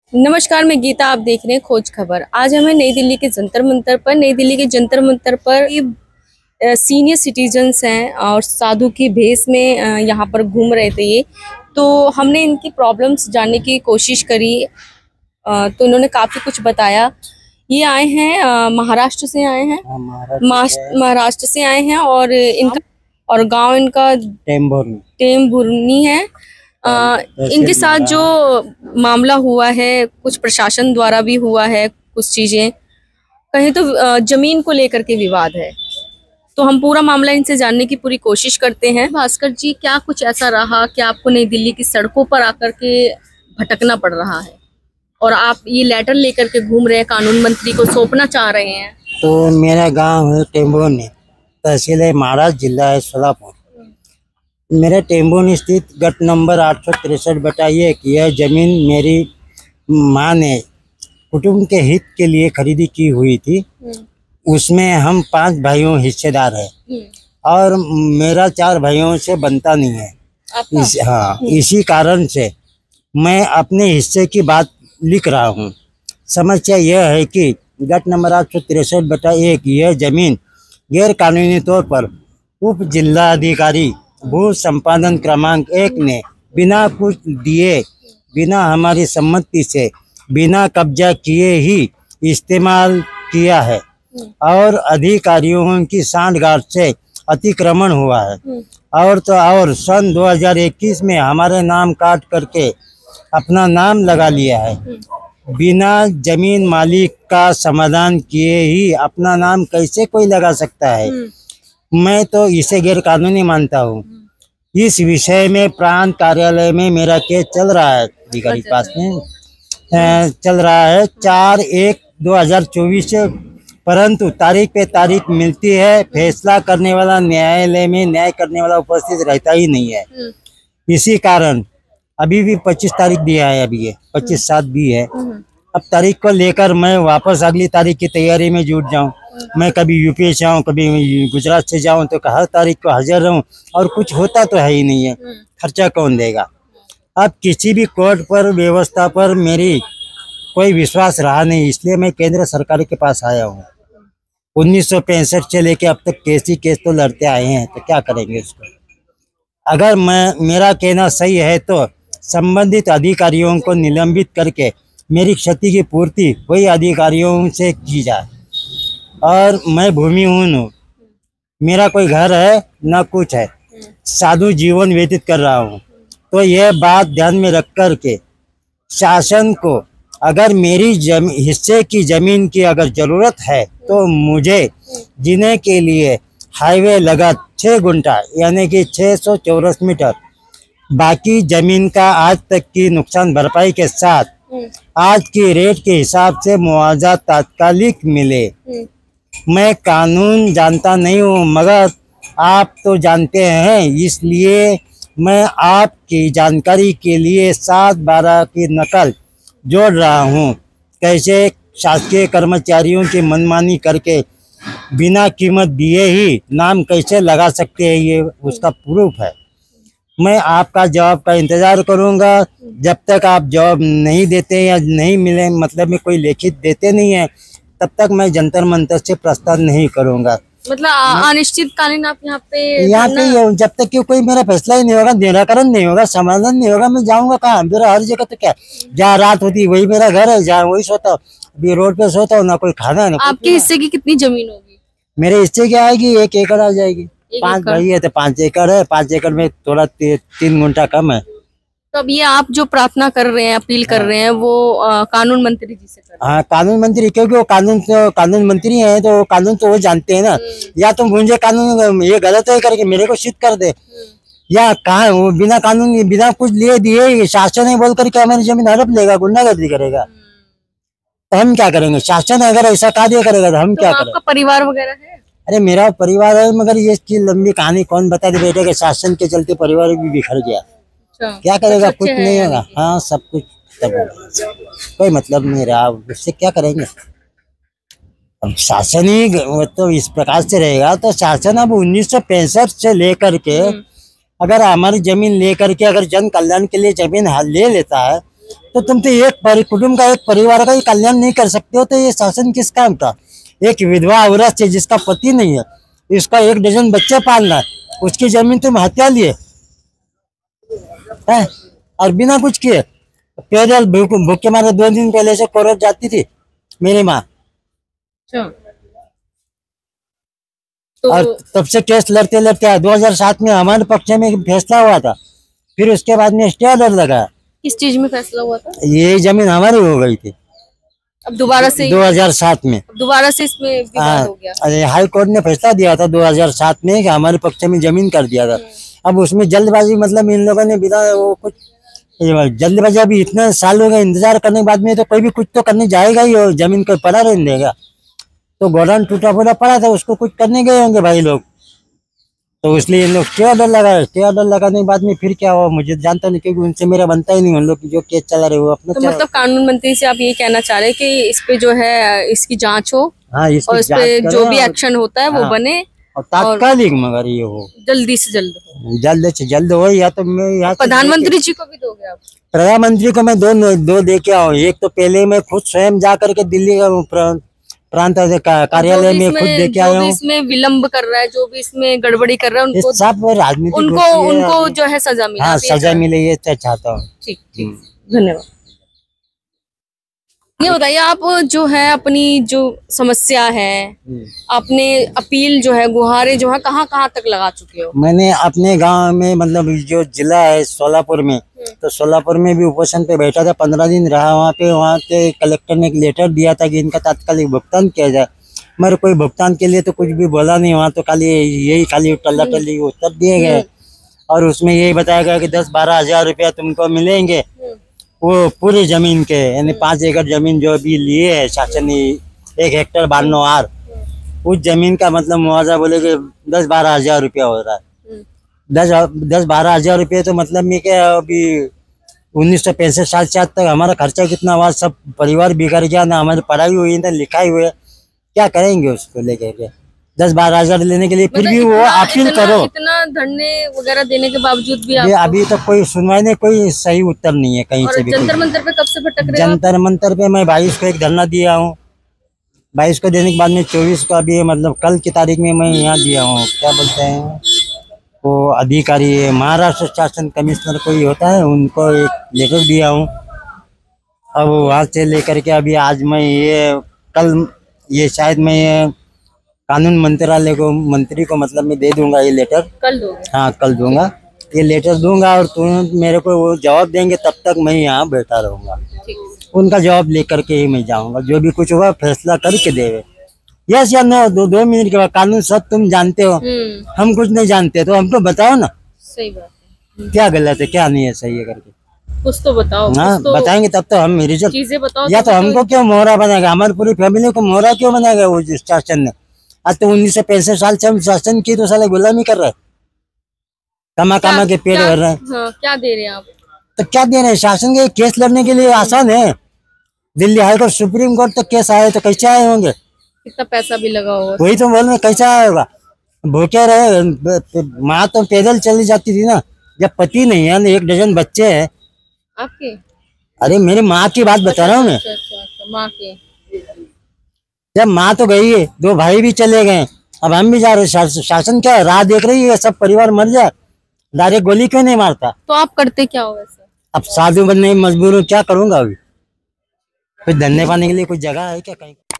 नमस्कार, मैं गीता। आप देख रहे हैं खोज खबर। आज हमें नई दिल्ली के जंतर मंतर पर ये सीनियर सिटीजन्स हैं और साधु की भेष में यहाँ पर घूम रहे थे ये। तो हमने इनकी प्रॉब्लम्स जानने की कोशिश करी। तो इन्होंने काफ़ी कुछ बताया। ये आए हैं महाराष्ट्र से आए हैं। हाँ, महाराष्ट्र से आए हैं और इनका और गांव इनका टेम्भुर्नी है। इनके साथ जो मामला हुआ है, कुछ प्रशासन द्वारा भी हुआ है, कुछ चीजें कहें तो जमीन को लेकर के विवाद है। तो हम पूरा मामला इनसे जानने की पूरी कोशिश करते हैं। भास्कर जी, क्या कुछ ऐसा रहा कि आपको नई दिल्ली की सड़कों पर आकर के भटकना पड़ रहा है और आप ये लेटर लेकर के घूम रहे हैं, कानून मंत्री को सौंपना चाह रहे हैं? तो मेरा गांव है टेम्बोनी, तहसील है महाराज, जिला है सोलापुर। मेरे टेम्बोनी स्थित गट नंबर 863/1 यह जमीन मेरी माँ ने कुटुंब के हित के लिए खरीदी की हुई थी। उसमें हम 5 भाइयों हिस्सेदार हैं और मेरा 4 भाइयों से बनता नहीं है। इसी कारण से मैं अपने हिस्से की बात लिख रहा हूँ। समस्या यह है कि गट नंबर 863/1 यह जमीन गैर कानूनी तौर पर उप जिलाधिकारी भू संपादन क्रमांक 1 ने बिना कुछ दिए, बिना हमारी सम्मति से, बिना कब्जा किए ही इस्तेमाल किया है और अधिकारियों की सांठगांठ से अतिक्रमण हुआ है। और सन 2021 में हमारे नाम काट करके अपना नाम लगा लिया है। बिना जमीन मालिक का समाधान किए ही अपना नाम कैसे कोई लगा सकता है? मैं तो इसे गैर कानूनी मानता हूँ। इस विषय में प्रांत कार्यालय में मेरा केस चल रहा है, अधिकारी के पास में चल रहा है 4/1/2024 से, परंतु तारीख पे तारीख मिलती है। फैसला करने वाला न्यायालय में न्याय करने वाला उपस्थित रहता ही नहीं है। इसी कारण अभी भी 25 तारीख दिया है, अभी ये 25/7 भी है। अब तारीख को लेकर मैं वापस अगली तारीख की तैयारी में जुट जाऊं। मैं कभी यूपी से आऊँ, कभी गुजरात से जाऊं, तो हर तारीख को हाजिर रहूं और कुछ होता तो है ही नहीं है। खर्चा कौन देगा? अब किसी भी कोर्ट पर, व्यवस्था पर मेरी कोई विश्वास रहा नहीं, इसलिए मैं केंद्र सरकार के पास आया हूँ। 1965 से लेके अब तक केस तो लड़ते आए हैं, तो क्या करेंगे इसको? अगर मेरा कहना सही है तो संबंधित अधिकारियों को निलंबित करके मेरी क्षति की पूर्ति वही अधिकारियों से की जाए। और मैं भूमिहीन हूँ, मेरा कोई घर है ना कुछ है, साधु जीवन व्यतीत कर रहा हूँ। तो यह बात ध्यान में रख कर के शासन को अगर मेरी हिस्से की जमीन की अगर जरूरत है तो मुझे जीने के लिए हाईवे लगा 6 गुंठा यानी कि 600 चौरस मीटर बाकी जमीन का आज तक की नुकसान भरपाई के साथ आज की रेट के हिसाब से मुआवजा तात्कालिक मिले। मैं कानून जानता नहीं हूँ, मगर आप तो जानते हैं, इसलिए मैं आपकी जानकारी के लिए 7/12 की नकल जोड़ रहा हूँ। कैसे शासकीय कर्मचारियों की मनमानी करके बिना कीमत दिए ही नाम कैसे लगा सकते हैं, ये उसका प्रूफ है। मैं आपका जवाब का इंतजार करूंगा। जब तक आप जवाब नहीं देते या नहीं मिले, मतलब में कोई लिखित देते नहीं है, तब तक मैं जंतर मंतर से प्रस्थान नहीं करूंगा। मतलब अनिश्चितकालीन आप यहाँ पे जब तक कि कोई मेरा फैसला ही नहीं होगा, निराकरण नहीं होगा, समाधान नहीं होगा, मैं जाऊंगा कहाँ? मेरा हर जगह तो क्या, जहाँ रात होती वही मेरा घर है, जहाँ वही सोता हूँ। अभी रोड पे सोता हूँ, ना कोई खाना ना। आपके हिस्से की कितनी जमीन होगी? मेरे हिस्से की आएगी 1 एकड़ आ जाएगी। 5 भाई है तो 5 एकड़ है। 5 एकड़ में थोड़ा 3 गुंठा कम है। तो अब ये आप जो प्रार्थना कर रहे हैं, अपील कर रहे हैं, वो कानून मंत्री जी से कर रहे हैं? हाँ, कानून मंत्री, क्योंकि वो कानून मंत्री हैं, तो कानून तो वो जानते हैं ना। या तो मुझे कानून ये गलत है करके मेरे को सिद्ध कर दे, या कहा वो बिना कानून बिना कुछ लिए दिए शासन है बोल करके हमारी जमीन हड़प लेगा, गुंडागर्दी करेगा, तो हम क्या करेंगे? शासन अगर ऐसा कार्य करेगा तो हम क्या करेंगे? आपका परिवार वगैरह है? अरे मेरा परिवार है, मगर ये इसकी लंबी कहानी कौन बता दे बेटे के शासन के चलते परिवार भी बिखर गया। क्या करेगा? कुछ नहीं होगा। हाँ, सब कुछ कोई मतलब नहीं रहा, उससे क्या करेंगे? अब शासन ही तो इस प्रकार से रहेगा, तो शासन अब 1965 से लेकर के अगर हमारी जमीन लेकर के अगर जन कल्याण के लिए जमीन ले लेता है तो तुम तो कुटुंब का, एक परिवार का ही कल्याण नहीं कर सकते हो, तो ये शासन किस काम का? एक विधवा औरत है जिसका पति नहीं है, इसका 1 डजन बच्चे पालना है, उसकी जमीन तुम हत्या लिए है, और बिना कुछ किए पैदल भूख के मारे 2 दिन पहले से कोर्ट जाती थी मेरी माँ। तो और तब से केस लड़ते लड़ते 2007 में हमारे पक्ष में फैसला हुआ था, फिर उसके बाद में स्टे ऑर्डर लगा। किस चीज में फैसला हुआ था? ये जमीन हमारी हो गई थी, अब दोबारा से 2007 में दोबारा से इसमें विवाद हो गया। अरे हाई कोर्ट ने फैसला दिया था 2007 में कि हमारे पक्ष में जमीन कर दिया था। अब उसमें जल्दबाजी, मतलब इन लोगों ने बिना वो कुछ जल्दबाजी, अभी इतने साल हो गए इंतजार करने के बाद में तो कोई भी कुछ तो करने जाएगा ही, और जमीन को पड़ा रहने देगा। तो गोडाउन टूटा फूटा पड़ा था, उसको कुछ करने गए होंगे भाई लोग, तो इसलिए इन लोग स्टे ऑर्डर लगाए। स्टे ऑर्डर लगाने के बाद में फिर क्या हुआ मुझे जानता नहीं, क्योंकि उनसे मेरा बनता ही नहीं, उन लोग जो केस चला रहे वो अपना। तो मतलब कानून मंत्री से आप ये कहना चाह रहे हैं कि इस पे जो है इसकी जांच हो, हाँ, और इस पे जो भी एक्शन होता है वो बने, और तात्कालिक, मगर ये हो जल्दी से जल्द हो। या तो मैं यहाँ प्रधानमंत्री जी को भी दोगे आप? प्रधानमंत्री को मैं दो दे के आऊँ। एक तो पहले मैं खुद स्वयं जा करके दिल्ली प्रांत कार्यालय में खुद दे के आया हूँ। इसमें विलम्ब कर रहा है, जो भी इसमें गड़बड़ी कर रहा है, उनको सब राजनीतिक उनको जो है सजा मिले। हाँ, सजा मिले, ये चाहता हूँ। ठीक, धन्यवाद। ये बताइए, आप जो है अपनी जो समस्या है, आपने अपील जो है, गुहारे जो है, कहाँ कहाँ तक लगा चुके हो? मैंने अपने गांव में, मतलब जो जिला है सोलापुर में, तो सोलापुर में भी उपोषण पे बैठा था, 15 दिन रहा वहाँ पे कलेक्टर ने एक लेटर दिया था कि इनका तात्कालिक भुगतान किया जाए, मगर कोई भुगतान के लिए तो कुछ भी बोला नहीं। वहाँ तो खाली टल्ला टल्ली उत्तर दिए गए, और उसमें यही बताया गया कि 10-12 हजार रुपया तुमको मिलेंगे, वो पूरी जमीन के, यानी 5 एकड़ जमीन जो भी लिए है शासन ने, 1 हेक्टेयर 92 आर, उस जमीन का मतलब मुआवजा बोले कि 10-12 हजार रुपया हो रहा है। 10-12 हजार रुपये तो मतलब में क्या, अभी 1965 साल से आज तक हमारा खर्चा कितना हुआ, सब परिवार बिगड़ गया ना, हमारी पढ़ाई हुई ना लिखाई हुई है, क्या करेंगे उसको लेकर के? 10-12 हजार लेने के लिए फिर भी वो अपील करो। इतना धरने वगैरह देने के बावजूद भी अभी तक कोई सुनवाई नहीं, कोई सही उत्तर नहीं है कहीं से भी। जंतर मंतर पे कब से भटक रहे हो? जंतर मंतर पे मैं 22 को एक धरना दिया हूँ, 22 को देने के बाद में 24 को अभी, मतलब कल की तारीख में मैं यहाँ दिया हूँ। क्या बोलते हैं वो अधिकारी, महाराष्ट्र शासन कमिश्नर कोई होता है, उनको एक लेटर दिया हूँ। अब वहाँ से लेकर के अभी आज मैं ये शायद मैं कानून मंत्रालय को, मंत्री को मतलब मैं दे दूंगा ये लेटर। कल दोगे? हाँ, कल दूंगा, ये लेटर दूंगा, और तुरंत मेरे को वो जवाब देंगे, तब तक मैं यहाँ बैठा रहूंगा। उनका जवाब लेकर के ही मैं जाऊंगा, जो भी कुछ होगा फैसला करके देवे, यस या नो। 2 मिनट के बाद कानून सब तुम जानते हो, हम कुछ नहीं जानते, तो हमको बताओ ना। सही बात है, क्या गलत है क्या नहीं है, सही है करके कुछ तो बताओ। हाँ, बताएंगे तब तो हम रिजल्ट चीजें बताओ। या तो हमको क्यों मोहरा बनाएगा, हमारी पूरी फैमिली को मोहरा क्यों बनाएगा वो शासन ने? आज तो 1965 साल से हम शासन की तो साले गुलामी कर रहे हैं, कमा के पेट भर रहे हैं। हाँ, क्या दे रहे हैं आप? तो क्या दे रहे हैं? शासन के केस लड़ने के लिए आसान है, दिल्ली हाईकोर्ट, सुप्रीम कोर्ट तक केस आए तो कैसे आए होंगे? कितना पैसा भी लगा होगा। वही तो बोल रहे, कैसा आएगा? भूखे रहे, माँ तो पैदल चली जाती थी ना, जब पति नहीं है, 1 डजन बच्चे हैं आपके। अरे मेरी माँ की बात बता रहा हूँ मैं। अच्छा, माँ के। जब माँ तो गई है, 2 भाई भी चले गए, अब हम भी जा रहे। शासन क्या राह देख रही है, सब परिवार मर जाए, डायरेक्ट गोली क्यों नहीं मारता? तो आप करते क्या हो वैसे? अब साधु बनने में मजबूर हूँ, क्या करूंगा? अभी कुछ धंधे पाने के लिए कुछ जगह है क्या कहीं?